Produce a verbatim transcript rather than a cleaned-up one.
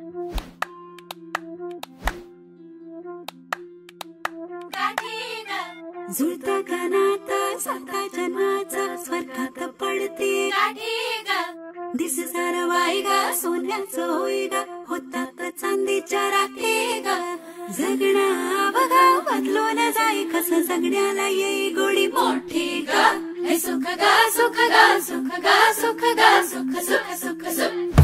जुळता कानात साता जन्माचा स्वर्गात पडते दिस सार वाई गा सोन्याचं होई गा होतात चांदीच्या राखे गा जगणं बघा बदलून जाई कसं जगण्याला येई गोडी मोठी गा हे सुख गा सुख गा सुख गा सुख गा सुख सुख सुख सुख